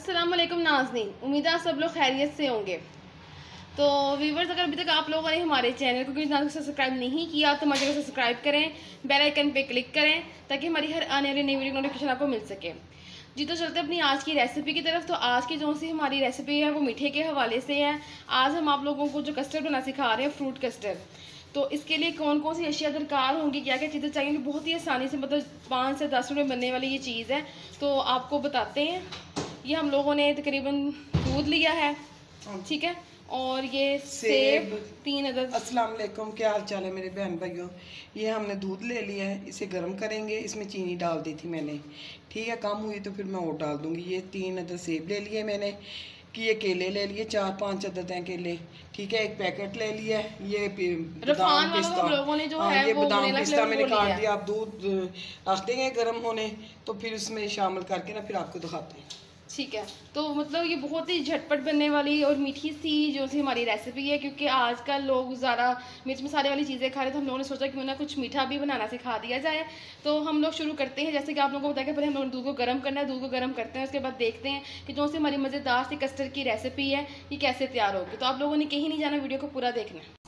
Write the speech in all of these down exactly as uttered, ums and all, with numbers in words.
अस्सलाम वालेकुम नाज़रीन, उम्मीद है सब लोग खैरियत से होंगे। तो व्यूवर्स, अगर अभी तक आप लोगों ने हमारे चैनल को किसी सब्सक्राइब नहीं किया तो हमारे चैनल को सब्सक्राइब करें, बेल आइकन पे क्लिक करें ताकि हमारी हर आने वाली नई वीडियो नोटिफिकेशन आपको मिल सके। जी, तो चलते अपनी आज की रेसिपी की तरफ। तो आज की जो सी हमारी रेसिपी है वो मीठे के हवाले से है। आज हम आप लोगों को जो कस्टर्ड बना सिखा रहे हैं, फ्रूट कस्टर्ड। तो इसके लिए कौन कौन सी अशिया दरकार होंगी, क्या क्या चीज़ें चाहिए, बहुत ही आसानी से मतलब पाँच से दस मिनट में बनने वाली ये चीज़ है। तो आपको बताते हैं। ये हम लोगों ने तकरीबन दूध लिया है, ठीक है, और ये सेब तीन अदद। अस्सलाम वालेकुम, क्या हाल चाल है मेरे बहन भाइयों। ये हमने दूध ले लिया है, इसे गर्म करेंगे। इसमें चीनी डाल दी थी मैंने, ठीक है, कम हुई तो फिर मैं और डाल दूंगी। ये तीन अदद सेब ले लिए मैंने, कि ये केले ले लिए, चार पांच अदद हैं केले, ठीक है। एक पैकेट ले लिया है। ये बादाम पिस्ता, लोगों ने जो हाँ, है ये वो बादाम पिस्ता मैंने काट दिया। है। आप दूध रख देंगे गर्म होने तो फिर उसमें शामिल करके ना फिर आपको दिखाते हैं, ठीक है। तो मतलब ये बहुत ही झटपट बनने वाली और मीठी सी जो सी हमारी रेसिपी है, क्योंकि आजकल लोग ज़्यादा मिर्च मसाले वाली चीज़ें खा रहे, तो हम लोगों ने सोचा क्यों ना कुछ मीठा भी बनाना सिखा दिया जाए। तो हम लोग शुरू करते हैं। जैसे कि आप लोगों को बताया कि पहले हम लोग दूध को गर्म करना है, दूध को गर्म करते हैं, उसके बाद देखते हैं कि जो सी हमारी मज़ेदार सी कस्टर्ड की रेसिपी है ये कैसे तैयार होगी। तो आप लोगों ने कहीं नहीं जाना, वीडियो को पूरा देखना है।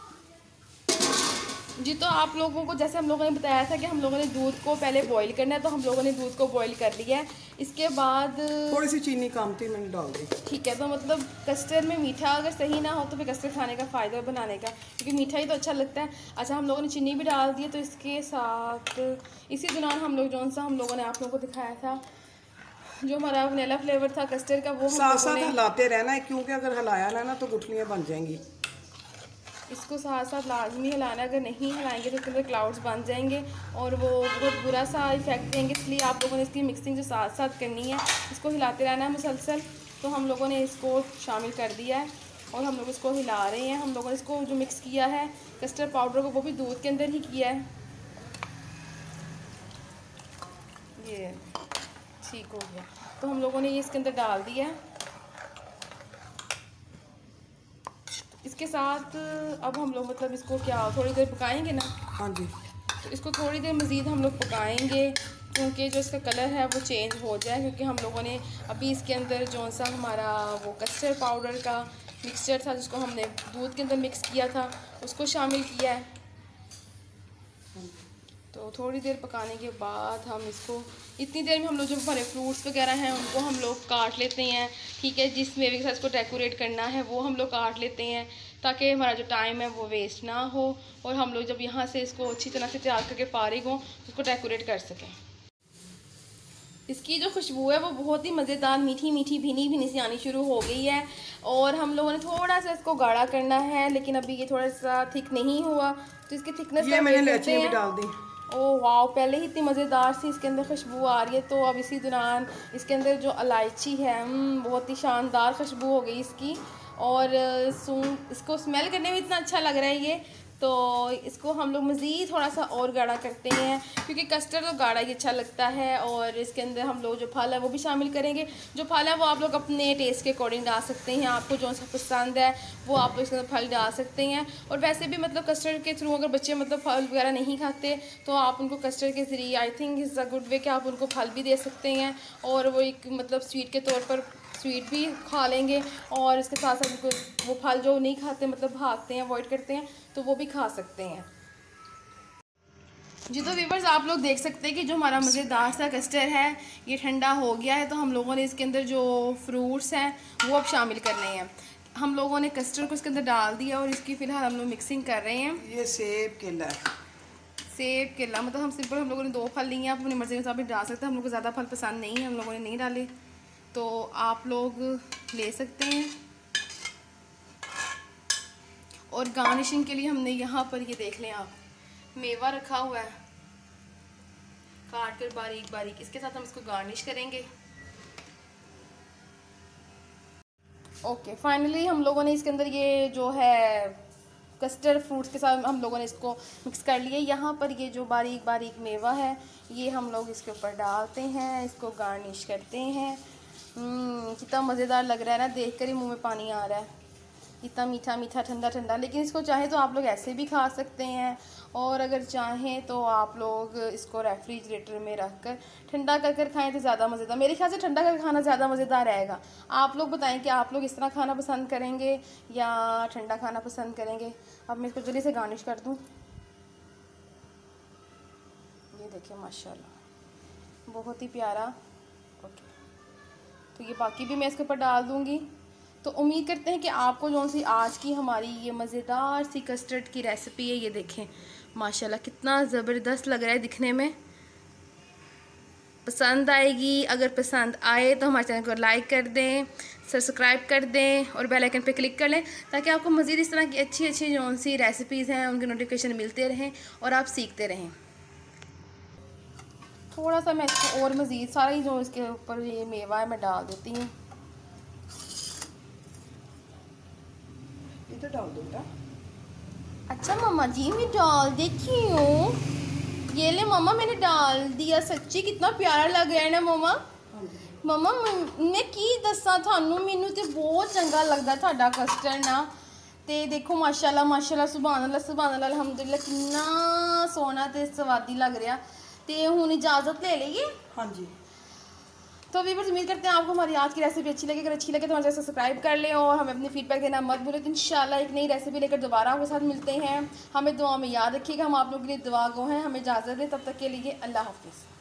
जी, तो आप लोगों को जैसे हम लोगों ने बताया था कि हम लोगों ने दूध को पहले बॉईल करना है, तो हम लोगों ने दूध को बॉईल कर लिया है। इसके बाद थोड़ी सी चीनी कम थी, मैंने डाल दी, ठीक है। तो मतलब कस्टर्ड में मीठा अगर सही ना हो तो फिर कस्टर्ड खाने का फ़ायदा बनाने का, क्योंकि मीठा ही तो अच्छा लगता है। अच्छा, हम लोगों ने चीनी भी डाल दी है। तो इसके साथ इसी दौरान हम लोग जौन सा हम लोगों ने आप लोगों को दिखाया था जो हमारा वनीला फ्लेवर था कस्टर्ड का, वो साथ साथ हिलाते रहना है, क्योंकि अगर हिलाया ना ना तो गुठलियाँ बन जाएंगी। इसको साथ साथ लाजमी हिलाना, अगर नहीं हिलाएंगे तो इसके अंदर क्लाउड्स बन जाएंगे और वो बहुत बुरा सा इफेक्ट देंगे। इसलिए आप लोगों ने इसकी मिक्सिंग जो साथ साथ करनी है, इसको हिलाते रहना है मुसलसल। तो हम लोगों ने इसको शामिल कर दिया है और हम लोग इसको हिला रहे हैं। हम लोगों ने इसको जो मिक्स किया है कस्टर्ड पाउडर को, वो भी दूध के अंदर ही किया है। ये ठीक हो गया। तो हम लोगों ने ये इसके अंदर डाल दिया है। इसके साथ अब हम लोग मतलब इसको क्या थोड़ी देर पकाएंगे ना। हाँ जी। तो इसको थोड़ी देर मज़ीद हम लोग पकाएंगे, क्योंकि जो इसका कलर है वो चेंज हो जाए, क्योंकि हम लोगों ने अभी इसके अंदर जो सा हमारा वो कस्टर्ड पाउडर का मिक्सचर था जिसको हमने दूध के अंदर मिक्स किया था उसको शामिल किया है। तो थोड़ी देर पकाने के बाद हम इसको, इतनी देर में हम लोग जो हमारे फ्रूट्स वगैरह हैं उनको हम लोग काट लेते हैं, ठीक है। जिस मेवे के साथ इसको डेकोरेट करना है वो हम लोग काट लेते हैं, ताकि हमारा जो टाइम है वो वेस्ट ना हो और हम लोग जब यहाँ से इसको अच्छी तरह से तैयार करके फारिग हों उसको डेकोरेट कर सकें। इसकी जो खुशबू है वो बहुत ही मज़ेदार, मीठी मीठी भीनी भीनी सी आनी शुरू हो गई है। और हम लोगों ने थोड़ा सा इसको गाढ़ा करना है, लेकिन अभी ये थोड़ा सा थिक नहीं हुआ, तो इसकी थिकनेस ये मैंने इलायची भी डाल दी। ओह वाह, पहले ही इतनी मज़ेदार सी इसके अंदर खुशबू आ रही है। तो अब इसी दौरान इसके अंदर जो इलायची है बहुत ही शानदार खुशबू हो गई इसकी, और इसको स्मेल करने में इतना अच्छा लग रहा है ये। तो इसको हम लोग मज़ीद थोड़ा सा और गाढ़ा करते हैं, क्योंकि कस्टर्ड तो गाढ़ा ही अच्छा लगता है। और इसके अंदर हम लोग जो फल है वो भी शामिल करेंगे। जो फल है वो आप लोग अपने टेस्ट के अकॉर्डिंग डाल सकते हैं, आपको जो सा पसंद है वो आप लोग इसके अंदर फल डाल सकते हैं। और वैसे भी मतलब कस्टर्ड के थ्रू अगर बच्चे मतलब फल वगैरह नहीं खाते तो आप उनको कस्टर्ड के ज़रिए I think is a good way कि आप उनको फल भी दे सकते हैं, और वो एक मतलब स्वीट के तौर पर स्वीट भी खा लेंगे, और इसके साथ साथ उनको वो फल जो नहीं खाते मतलब भागते हैं, अवॉइड करते हैं, तो वो भी खा सकते हैं। जी, तो व्यूअर्स आप लोग देख सकते हैं कि जो हमारा मज़ेदार सा कस्टर्ड है ये ठंडा हो गया है। तो हम लोगों ने इसके अंदर जो फ्रूट्स हैं वो अब शामिल करने हैं। हम लोगों ने कस्टर्ड को इसके अंदर डाल दिया और इसकी फ़िलहाल हम लोग मिक्सिंग कर रहे हैं। ये सेब केला है, सेब केला मतलब हम सिंपल हम लोगों ने दो फल लिए हैं, आप अपनी मर्ज़ी के हिसाब से डाल सकते हैं। हम लोग को ज़्यादा फल पसंद नहीं है, हम लोगों ने नहीं डाले, तो आप लोग ले सकते हैं। और गार्निशिंग के लिए हमने यहाँ पर ये देख लें आप, मेवा रखा हुआ है काट कर बारीक बारीक, इसके साथ हम इसको गार्निश करेंगे। ओके, फाइनली हम लोगों ने इसके अंदर ये जो है कस्टर्ड फ्रूट्स के साथ हम लोगों ने इसको मिक्स कर लिया। यहाँ पर ये जो बारीक बारीक मेवा है ये हम लोग इसके ऊपर डालते हैं, इसको गार्निश करते हैं। कितना मज़ेदार लग रहा है ना, देख कर ही मुँह में पानी आ रहा है। इतना मीठा मीठा ठंडा ठंडा। लेकिन इसको चाहें तो आप लोग ऐसे भी खा सकते हैं, और अगर चाहें तो आप लोग इसको रेफ्रिजरेटर में रख कर ठंडा कर कर खाएँ तो ज़्यादा मज़ेदार। मेरे ख्याल से ठंडा कर खाना ज़्यादा मज़ेदार रहेगा। आप लोग बताएं कि आप लोग इस तरह खाना पसंद करेंगे या ठंडा खाना पसंद करेंगे। अब मैं इसको जल्दी से गार्निश कर दूँ। ये देखिए माशाल्लाह बहुत ही प्यारा। ओके, तो ये बाकी भी मैं इसके ऊपर डाल दूँगी। तो उम्मीद करते हैं कि आपको जो सी आज की हमारी ये मज़ेदार सी कस्टर्ड की रेसिपी है, ये देखें माशाल्लाह कितना ज़बरदस्त लग रहा है दिखने में, पसंद आएगी। अगर पसंद आए तो हमारे चैनल को लाइक कर दें, सब्सक्राइब कर दें और बेल आइकन पे क्लिक कर लें, ताकि आपको मज़ीद इस तरह की अच्छी अच्छी जो सी रेसिपीज़ हैं उनके नोटिफिकेशन मिलते रहें और आप सीखते रहें। थोड़ा सा मैं इसको और मज़ीद सारा ही जो इसके ऊपर ये मेवा है मैं डाल देती हूँ। तो डाल दो बेटा। अच्छा मम्मा जी मैं डाल देती हूँ। ये ले मम्मा मैंने डाल दिया। सच्ची कितना प्यारा लग रहा है ना मम्मा। मम्मा मैं की दसा थानू, मैनू तो बहुत चंगा लगता थाड़ा कस्टर्ड ना। ते देखो माशाल्लाह माशाल्लाह सुभान अल्लाह सुभान अल्लाह अल्हम्दुलिल्लाह कितना सोहना ते स्वादी लग रहा। तो हुण इजाज़त ले लीजिए। हाँ जी। तो व्यूअर्स उम्मीद करते हैं आपको हमारी आज की रेसिपी अच्छी लगी। अगर अच्छी लगे तो हमारे चैनल सब्सक्राइब कर लें और हमें अपनी फीडबैक देना मत भूलें। तो इंशाल्लाह एक नई रेसिपी लेकर दोबारा आपके साथ मिलते हैं। हमें दुआ में याद रखिएगा, हम आप लोगों के लिए दुआ गो हैं। हमें इजाज़त दें, तब तक के लिए अल्लाह हाफिज़।